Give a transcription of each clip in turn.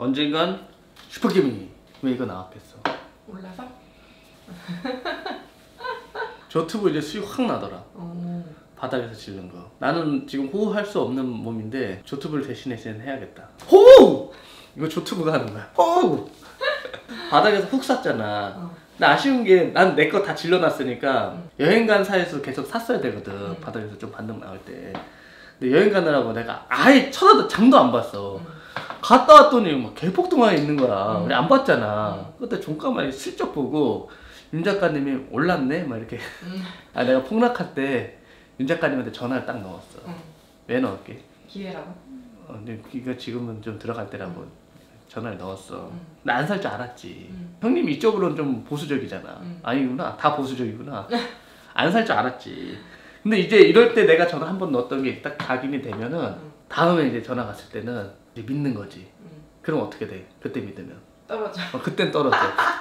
언젠간 슈퍼게임이 왜 이거 나왔겠어? 올라서? 저튜브 이제 수익 확 나더라. 바닥에서 지른 거. 나는 지금 호흡할 수 없는 몸인데 조튜브를 대신에 해야겠다. 호흡! 이거 조튜브가 하는 거야. 호흡! 바닥에서 훅 샀잖아. 나 아쉬운 게 난 내 거 다 질러놨으니까 여행 간 사이에서 계속 샀어야 되거든. 바닥에서 좀 반등 나올 때. 근데 여행 가느라고 내가 아예 쳐다도 장도 안 봤어. 갔다 왔더니 막 개폭등하게 있는 거야. 우리 안 봤잖아. 그때 종가만 슬쩍 보고 윤 작가님이 올랐네? 막 이렇게. 아, 내가 폭락할 때 윤 작가님한테 전화를 딱 넣었어. 왜 넣을게? 기회라고? 근데 이거 지금은 좀 들어갈 때라고 전화를 넣었어. 나 안 살 줄 알았지. 형님 이쪽으로는 좀 보수적이잖아. 아니구나. 다 보수적이구나. 안 살 줄 알았지. 근데 이제 이럴 때 내가 전화 한 번 넣었던 게 딱 각인이 되면은 다음에 이제 전화 갔을 때는 이제 믿는 거지. 그럼 어떻게 돼? 그때 믿으면 떨어져. 그땐 떨어져.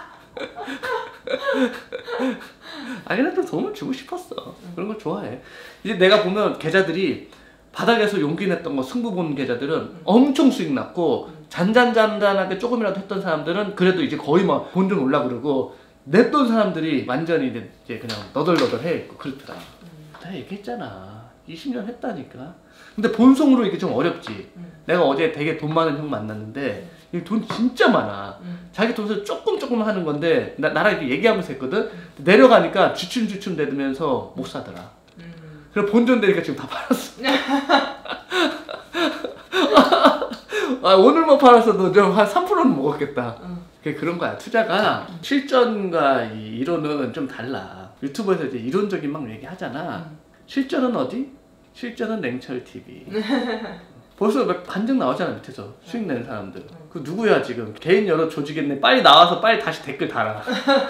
아니 나 좀 도움을 주고 싶었어. 그런 걸 좋아해. 이제 내가 보면 계좌들이 바닥에서 용기 냈던 거 승부 보는 계좌들은 엄청 수익 났고 잔잔하게 조금이라도 했던 사람들은 그래도 이제 거의 막 본전 올라 그러고 냈던 사람들이 완전히 이제 그냥 너덜너덜해 있고 그렇더라. 내가 얘기했잖아. 20년 했다니까. 근데 본성으로 이게 좀 어렵지. 내가 어제 되게 돈 많은 형 만났는데 돈 진짜 많아. 자기 돈에서 조금 하는 건데 나랑 이렇게 얘기하면서 했거든. 내려가니까 주춤주춤 대면서 못 사더라. 그래서 본전 되니까 지금 다 팔았어. 아, 오늘만 팔았어도 좀 한 3%는 먹었겠다. 그런 거야. 투자가 실전과 이론은 좀 달라. 유튜브에서 이제 이론적인 막 얘기하잖아. 실전은 어디? 실전은 냉철TV. 벌써 막 반증 나오잖아. 밑에서 수익 내는 사람들. 그 누구야 지금? 개인 여러 조직했네. 빨리 나와서 빨리 다시 댓글 달아.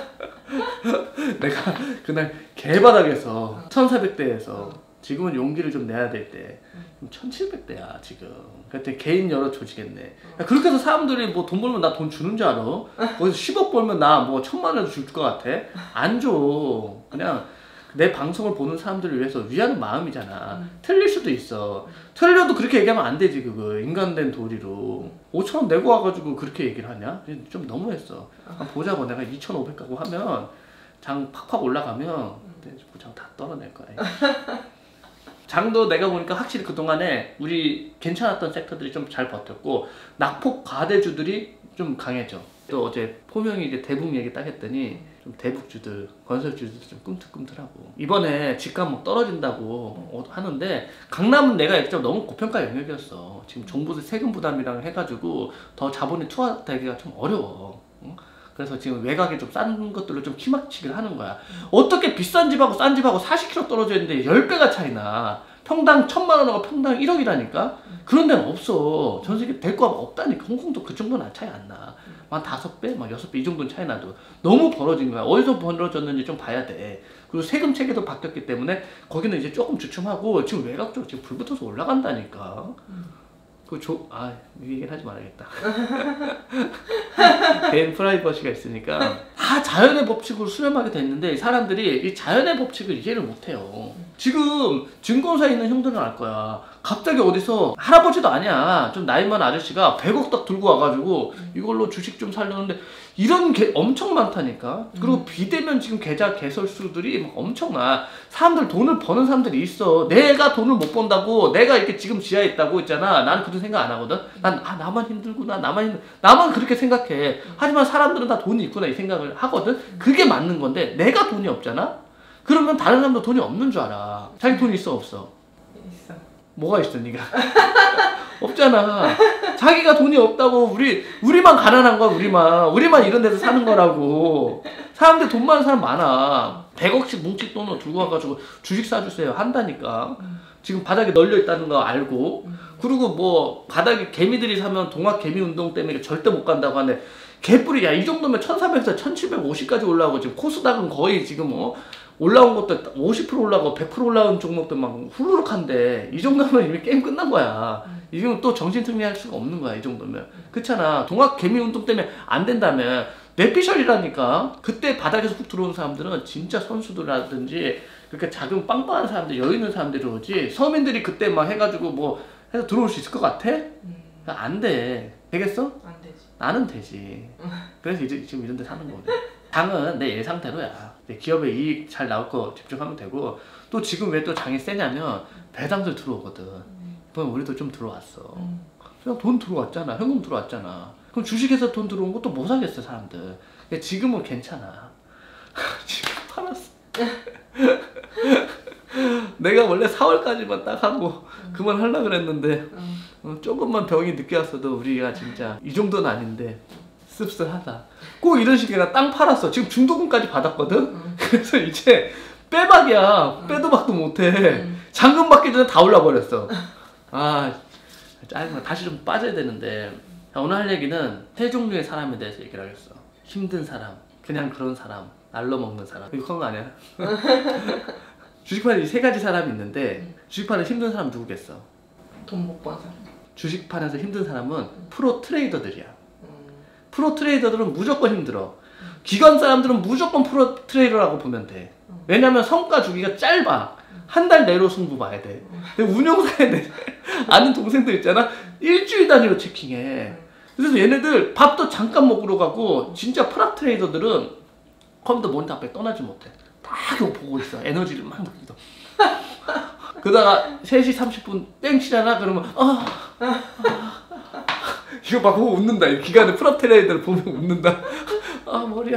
내가 그날 개바닥에서 1400대에서 지금은 용기를 좀 내야 될 때 1700대야 지금. 그때 개인 여러 조직했네. 그렇게 해서 사람들이 뭐 돈 벌면 나 돈 주는 줄 알아? 거기서 10억 벌면 나 뭐 1000만 원도 줄 것 같아? 안 줘. 그냥 내 방송을 보는 사람들을 위해서 위하는 마음이잖아. 틀릴 수도 있어. 틀려도 그렇게 얘기하면 안 되지. 그거 인간된 도리로 5,000원 내고 와가지고 그렇게 얘기를 하냐? 좀 너무했어. 보자고. 내가 2,500 가고 하면 장 팍팍 올라가면 장 다 떨어낼 거야. 장도 내가 보니까 확실히 그동안에 우리 괜찮았던 섹터들이 좀 잘 버텼고 낙폭 과대주들이 좀 강해져. 또 어제 포명이 이제 대북 얘기 딱 했더니 좀 대북주들, 건설주들도 좀 꿈틀꿈틀하고 이번에 집값 뭐 떨어진다고 하는데 강남은 내가 좀 너무 고평가 영역이었어. 지금 정부의 세금 부담이랑 해가지고 더 자본이 투하되기가 좀 어려워. 그래서 지금 외곽에 좀 싼 것들로 좀 키막치기를 하는 거야. 어떻게 비싼 집하고 싼 집하고 40km 떨어져 있는데 10배가 차이나. 평당 1000만 원하고 평당 1억이라니까? 그런 데는 없어. 전 세계 될 거 없다니까. 홍콩도 그 정도는 차이 안 나. 한 5배, 막 6배 이 정도는 차이 나도. 너무 벌어진 거야. 어디서 벌어졌는지 좀 봐야 돼. 그리고 세금 체계도 바뀌었기 때문에 거기는 이제 조금 주춤하고 지금 외곽 쪽으로 지금 불 붙어서 올라간다니까. 이 얘기를 하지 말아야겠다. 개인 프라이버시가 있으니까 다 자연의 법칙으로 수렴하게 됐는데 사람들이 이 자연의 법칙을 이해를 못해요. 지금 증권사에 있는 형들은 알 거야. 갑자기 어디서 할아버지도 아니야. 좀 나이 많은 아저씨가 100억 딱 들고 와가지고 이걸로 주식 좀 살려는데 이런 게 엄청 많다니까. 그리고 비대면 지금 계좌 개설수들이 막 엄청나. 사람들 돈을 버는 사람들이 있어. 내가 돈을 못 번다고 내가 이렇게 지금 지하에 있다고 있잖아. 나는 그런 생각 안 하거든. 나만 힘들구나. 나만 그렇게 생각해. 하지만 사람들은 다 돈이 있구나 이 생각을 하거든. 그게 맞는 건데 내가 돈이 없잖아. 그러면 다른 사람도 돈이 없는 줄 알아. 자기 돈이 있어 없어? 있어. 뭐가 있어 니가? 없잖아. 자기가 돈이 없다고 우리만 가난한 거야. 우리만 이런 데서 사는 거라고. 사람들 돈 많은 사람 많아. 100억씩 뭉치 돈을 들고 와가지고 주식 사주세요 한다니까. 지금 바닥에 널려 있다는 거 알고. 그리고 뭐 바닥에 개미들이 사면 동학 개미 운동 때문에 절대 못 간다고 하는데 개뿔이 야 이 정도면 1400에서 1750까지 올라오고 지금 코스닥은 거의 지금 올라온 것도 50% 올라가고 100% 올라온 종목도 막 후루룩한데 이 정도면 이미 게임 끝난 거야. 이건 또 정신 승리할 수가 없는 거야 이 정도면. 그렇잖아. 동학 개미 운동 때문에 안 된다면 뇌피셜이라니까. 그때 바닥에서 훅 들어온 사람들은 진짜 선수들이라든지 그렇게 자금 빵빵한 사람들 여유 있는 사람들이 오지. 서민들이 그때 막 해가지고 뭐 해서 들어올 수 있을 것 같아? 안 돼. 되겠어? 안 되지. 나는 되지. 그래서 이제 지금 이런 데 사는 거거든. 장은 내 예상대로야. 내 기업에 이익 잘 나올 거 집중하면 되고, 또 지금 왜 또 장이 세냐면 배당들 들어오거든. 그럼 우리도 좀 들어왔어. 그냥 돈 들어왔잖아. 현금 들어왔잖아. 그럼 주식에서 돈 들어온 것도 못 사겠어 사람들. 지금은 괜찮아. 지금 팔았어. 내가 원래 4월까지만 딱 하고 그만하려고 그랬는데 조금만 병이 늦게 왔어도 우리가 진짜 이 정도는 아닌데 씁쓸하다. 꼭 이런 식이라 땅 팔았어. 지금 중도금까지 받았거든. 그래서 이제 빼박이야. 빼도 박도 못해. 잔금 받기 전에 다 올라버렸어. 아 짜증나. 다시 좀 빠져야 되는데. 자, 오늘 할 얘기는 세 종류의 사람에 대해서 얘기를 하겠어. 힘든 사람, 그냥 그런 사람, 날로 먹는 사람. 이거 그런 거 아니야? 주식판에 이 세 가지 사람이 있는데 주식판에 힘든 사람 누구겠어? 돈 못 번 사람. 주식판에서 힘든 사람은 프로 트레이더들이야. 프로 트레이더들은 무조건 힘들어. 기관 사람들은 무조건 프로 트레이더라고 보면 돼. 왜냐면 성과 주기가 짧아. 한 달 내로 승부 봐야 돼. 근데 운영사에 아는 동생들 있잖아. 일주일 단위로 체킹해. 그래서 얘네들 밥도 잠깐 먹으러 가고 진짜 프로 트레이더들은 컴퓨터 모니터 앞에 떠나지 못해. 다 이거 보고 있어. 에너지를 막 느끼고. 그러다가 3시 30분 땡 치잖아. 그러면 이거 막 보고 웃는다. 이 기간에 프로 트레이더를 보면 웃는다. 아 머리야.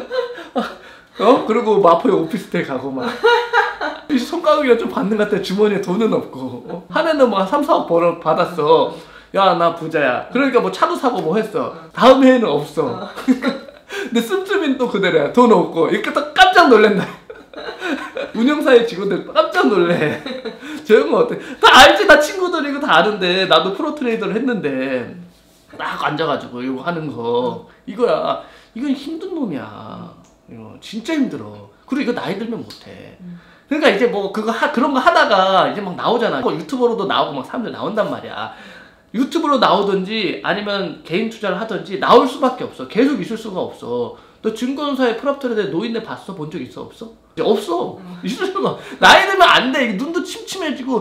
그리고 마포에 오피스텔 가고 막 손가락이가 좀 받는 것 같아. 주머니에 돈은 없고 한 해는 뭐 3, 4억 벌어 받았어. 야 나 부자야. 그러니까 뭐 차도 사고 뭐 했어. 다음 해에는 없어. 근데 씀씀이는 또 그대로야. 돈 없고 이렇게 딱 깜짝 놀란다. 운영사의 직원들 깜짝 놀래. 저 형은 어때? 다 알지. 다 친구들이고 다 아는데 나도 프로 트레이더를 했는데 딱 앉아가지고 이거 하는 거 이거야. 이건 힘든 놈이야. 이거 진짜 힘들어. 그리고 이거 나이 들면 못해. 그러니까 이제 뭐 그런 거 하다가 이제 막 나오잖아. 유튜버로도 나오고 막 사람들 나온단 말이야. 유튜브로 나오든지 아니면 개인 투자를 하든지 나올 수밖에 없어. 계속 있을 수가 없어. 너 증권사의 프로트레이더 노인네 봤어? 본 적 있어? 없어? 이제 없어. 있을 수가. 나이 들면 안 돼. 눈도 침침해지고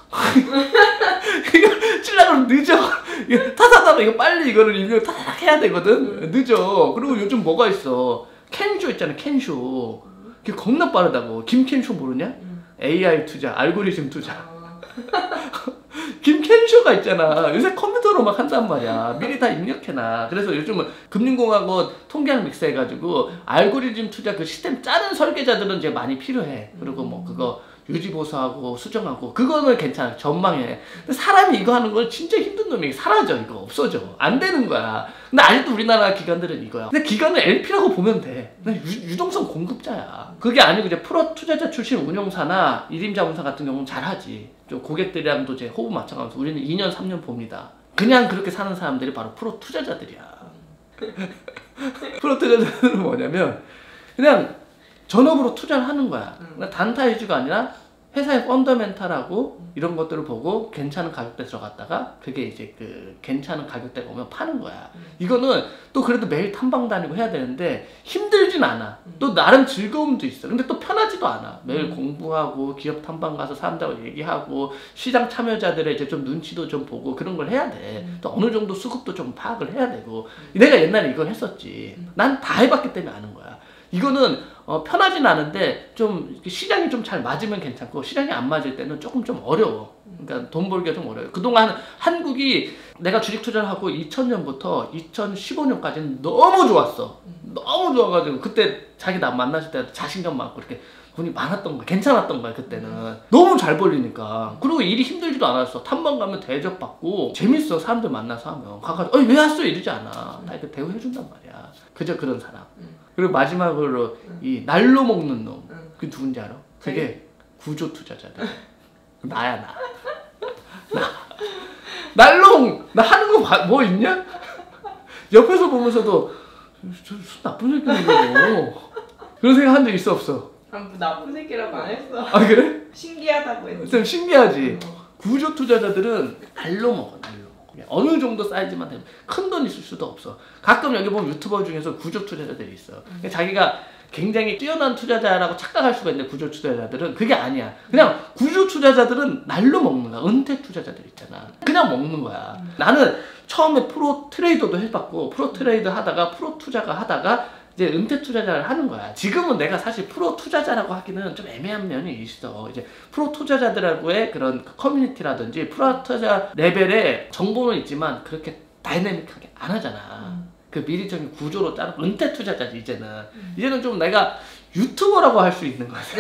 이거 찔라고 늦어. 타다다다 이거 빨리 이거를 입력을 타닥 해야 되거든. 늦어. 그리고 요즘 뭐가 있어? 캔쇼 있잖아. 캔쇼. 그게 겁나 빠르다고. 김캔쇼 모르냐? AI 투자, 알고리즘 투자. 김캔쇼가 있잖아. 요새 컴퓨터로 막 한단 말이야. 미리 다 입력해놔. 그래서 요즘은 금융공학원 통계학 믹스 해가지고 알고리즘 투자 그 시스템 짜는 설계자들은 이제 많이 필요해. 그리고 뭐 그거 유지보수하고 수정하고 그거는 괜찮아. 전망해. 근데 사람이 이거 하는 건 진짜 힘든 놈이 사라져. 이거 없어져. 안 되는 거야. 근데 아직도 우리나라 기관들은 이거야. 근데 기관은 LP라고 보면 돼. 유동성 공급자야. 그게 아니고 이제 프로 투자자 출신 운용사나 일임자문사 같은 경우는 잘하지. 좀 고객들이랑도 이제 호흡 맞춰가면서 우리는 2년 3년 봅니다. 그냥 그렇게 사는 사람들이 바로 프로 투자자들이야. 프로 투자자들은 뭐냐면 그냥 전업으로 투자를 하는 거야. 단타 위주가 아니라 회사의 펀더멘탈하고 이런 것들을 보고 괜찮은 가격대 들어갔다가 그게 이제 그 괜찮은 가격대가 오면 파는 거야. 이거는 또 그래도 매일 탐방 다니고 해야 되는데 힘들진 않아. 또 나름 즐거움도 있어. 근데 또 편하지도 않아. 매일 공부하고 기업 탐방 가서 사람들하고 얘기하고 시장 참여자들의 이제 좀 눈치도 좀 보고 그런 걸 해야 돼. 또 어느 정도 수급도 좀 파악을 해야 되고. 내가 옛날에 이걸 했었지. 난 다 해봤기 때문에 아는 거야. 이거는 편하진 않은데 좀 시장이 좀 잘 맞으면 괜찮고 시장이 안 맞을 때는 조금 좀 어려워. 그러니까 돈 벌기가 좀 어려워요. 그동안 한국이 내가 주식 투자를 하고 2000년부터 2015년까지는 너무 좋았어. 너무 좋아가지고 그때 자기 나 만났을 때 자신감 많고 이렇게 돈이 많았던 거야. 괜찮았던 거야 그때는. 너무 잘 벌리니까. 그리고 일이 힘들지도 않았어. 탐방 가면 대접받고 재밌어. 사람들 만나서 하면 가가지고 왜 왔어? 이러지 않아. 다 이렇게 대우해준단 말이야. 그저 그런 사람. 그리고 마지막으로 이 날로 먹는 놈. 그게 누군지 알아? 그게 구조 투자자들. 나야 나. 날로 나 하는 거 뭐 있냐? 옆에서 보면서도 저 나쁜 새끼라고. 그런 생각 한 적 있어 없어? 나쁜 새끼라고 안 했어. 아 그래? 신기하다고 했지. 좀 신기하지. 구조 투자자들은 날로 먹어. 어느 정도 사이즈만 되면 큰 돈 있을 수도 없어. 가끔 여기 보면 유튜버 중에서 구조 투자자들이 있어. 자기가 굉장히 뛰어난 투자자라고 착각할 수가 있는데 구조 투자자들은 그게 아니야. 그냥 구조 투자자들은 날로 먹는 거야. 은퇴 투자자들 있잖아. 그냥 먹는 거야. 나는 처음에 프로 트레이더도 해봤고 프로 트레이더 하다가 프로 투자가 하다가 이제 은퇴 투자자를 하는 거야. 지금은 내가 사실 프로 투자자라고 하기는 좀 애매한 면이 있어. 이제 프로 투자자들하고의 그런 커뮤니티라든지 프로 투자자 레벨의 정보는 있지만 그렇게 다이내믹하게 안 하잖아. 그 미리적인 구조로 짜는 은퇴 투자자지 이제는. 이제는 좀 내가 유튜버라고 할 수 있는 거지.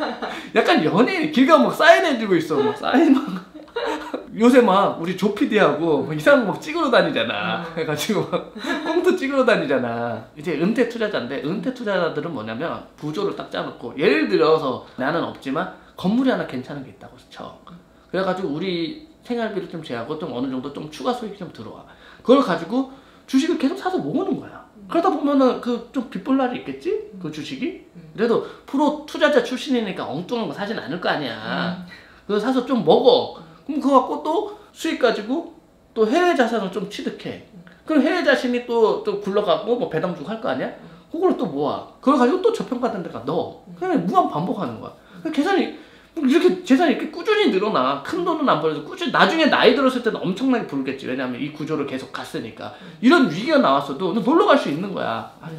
약간 연예인 길 가면 막 사인해주고 있어. 막 사인 막. 요새 막 우리 조피디하고 막 이상한 거 막 찍으러 다니잖아. 해가지고 막 꽁트 찍으러 다니잖아. 이제 은퇴 투자자인데 은퇴 투자자들은 뭐냐면 구조를 딱 짜놓고 예를 들어서 나는 없지만 건물이 하나 괜찮은 게 있다고 쳐. 그래가지고 우리 생활비를 좀 제하고 좀 어느 정도 좀 추가 수익이 좀 들어와. 그걸 가지고 주식을 계속 사서 모으는 거야. 그러다 보면은 그 좀 빚볼 날이 있겠지? 그 주식이? 그래도 프로 투자자 출신이니까 엉뚱한 거 사진 않을 거 아니야. 그거 사서 좀 먹어. 그럼 그거 갖고 또 수익 가지고 또 해외 자산을 좀 취득해. 그럼 해외 자신이 또 굴러가고 뭐 배당 주고 할 거 아니야? 그걸 또 모아. 그걸 가지고 또 저평가된 데가 넣어. 그냥 무한 반복하는 거야. 계산이 이렇게 재산이 이렇게 꾸준히 늘어나. 큰 돈은 안 벌어도 꾸준히 나중에 나이 들었을 때는 엄청나게 불겠지. 왜냐하면 이 구조를 계속 갔으니까. 이런 위기가 나왔어도 놀러 갈 수 있는 거야. 아유,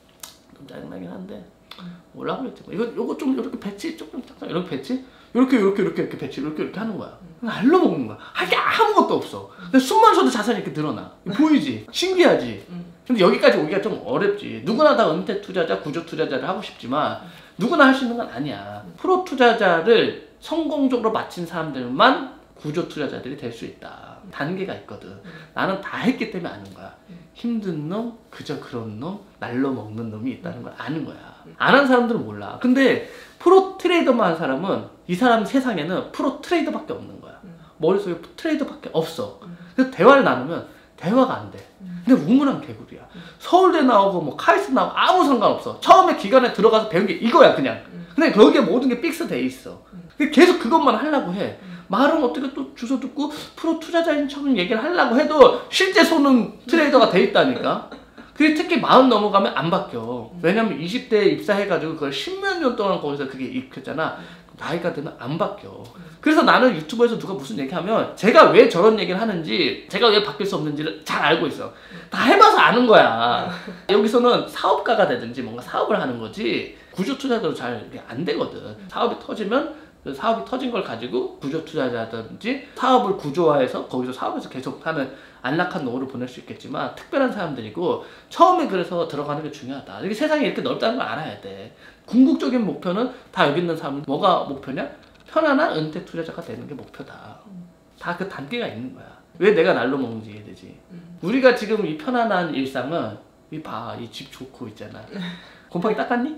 좀 짜증나긴 한데 뭐라 그랬지? 이거 좀 이렇게 배치 조금 작성 이렇게 배치 이렇게 배치 이렇게 하는 거야. 알로 먹는 거야. 할 게 아무것도 없어. 근데 숨만 쉬어도 자산이 이렇게 늘어나. 보이지? 신기하지? 근데 여기까지 오기가 좀 어렵지. 누구나 다 은퇴 투자자, 구조 투자자를 하고 싶지만 누구나 할 수 있는 건 아니야. 프로 투자자를 성공적으로 마친 사람들만 구조 투자자들이 될 수 있다. 단계가 있거든. 나는 다 했기 때문에 아는 거야. 힘든 놈, 그저 그런 놈, 날로 먹는 놈이 있다는 걸 아는 거야. 안 한 사람들은 몰라. 근데 프로 트레이더만 한 사람은 이 사람 세상에는 프로 트레이더밖에 없는 거야. 머릿속에 트레이더밖에 없어. 그래서 대화를 나누면 대화가 안 돼. 근데 우물한 개구리야. 서울대 나오고 뭐 카이스트 나오고 아무 상관없어. 처음에 기관에 들어가서 배운 게 이거야 그냥. 근데 거기에 모든 게 픽스 돼 있어. 계속 그것만 하려고 해. 말은 어떻게 또 주워 듣고 프로 투자자인 척 얘기를 하려고 해도 실제 손은 트레이더가 돼 있다니까. 그게 특히 40 넘어가면 안 바뀌어. 왜냐면 20대에 입사해가지고 그걸 10몇 년 동안 거기서 그게 익혔잖아. 나이가 들면 안 바뀌어. 그래서 나는 유튜브에서 누가 무슨 얘기하면 제가 왜 저런 얘기를 하는지, 제가 왜 바뀔 수 없는지를 잘 알고 있어. 다 해봐서 아는 거야. 여기서는 사업가가 되든지 뭔가 사업을 하는 거지 구조 투자자도 잘 안 되거든. 사업이 터지면 그 사업이 터진 걸 가지고 구조 투자자든지 사업을 구조화해서 거기서 사업에서 계속 하는 안락한 노후를 보낼 수 있겠지만 특별한 사람들이고 처음에 그래서 들어가는 게 중요하다. 이게 세상이 이렇게 넓다는 걸 알아야 돼. 궁극적인 목표는 다 여기 있는 사람은 뭐가 목표냐? 편안한 은퇴 투자자가 되는 게 목표다. 다 그 단계가 있는 거야. 왜 내가 날로 먹는지 이해되지? 우리가 지금 이 편안한 일상은 이 집 좋고 있잖아. 곰팡이 닦았니?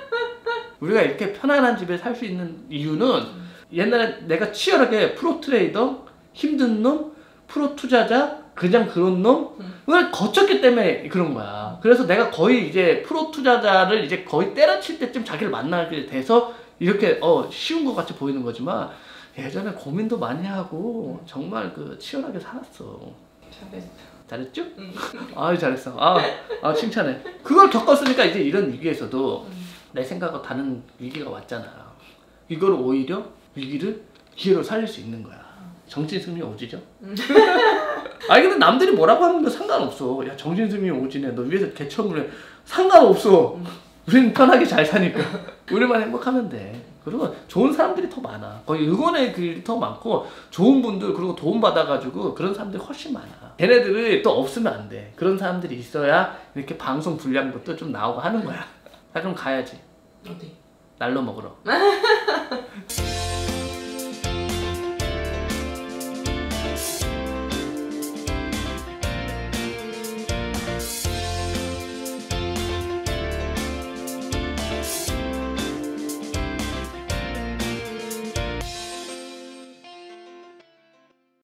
우리가 이렇게 편안한 집에 살 수 있는 이유는 옛날에 내가 치열하게 프로 트레이더, 힘든 놈, 프로 투자자, 그냥 그런 놈을 거쳤기 때문에 그런 거야. 그래서 내가 거의 이제 프로 투자자를 이제 거의 때려칠 때쯤 자기를 만나게 돼서 이렇게 쉬운 것 같이 보이는 거지만 예전에 고민도 많이 하고 정말 그 치열하게 살았어. 잘했어. 잘했죠? 아유 잘했어. 칭찬해. 그걸 겪었으니까 이제 이런 위기에서도 내 생각과 다른 위기가 왔잖아. 이걸 오히려 위기를 기회로 살릴 수 있는 거야. 정신승리 오지죠? 아니 근데 남들이 뭐라고 하는 거 상관없어. 야 정신승리 오지네. 너 위에서 개척을 해. 상관없어. 우리는 편하게 잘 사니까. 우리만 행복하면 돼. 그리고 좋은 사람들이 더 많아. 거의 응원의 글이 더 많고 좋은 분들 그리고 도움 받아가지고 그런 사람들이 훨씬 많아. 걔네들이 또 없으면 안 돼. 그런 사람들이 있어야 이렇게 방송 분량도 좀 나오고 하는 거야. 자 그럼 가야지. 어디? 날로 먹으러.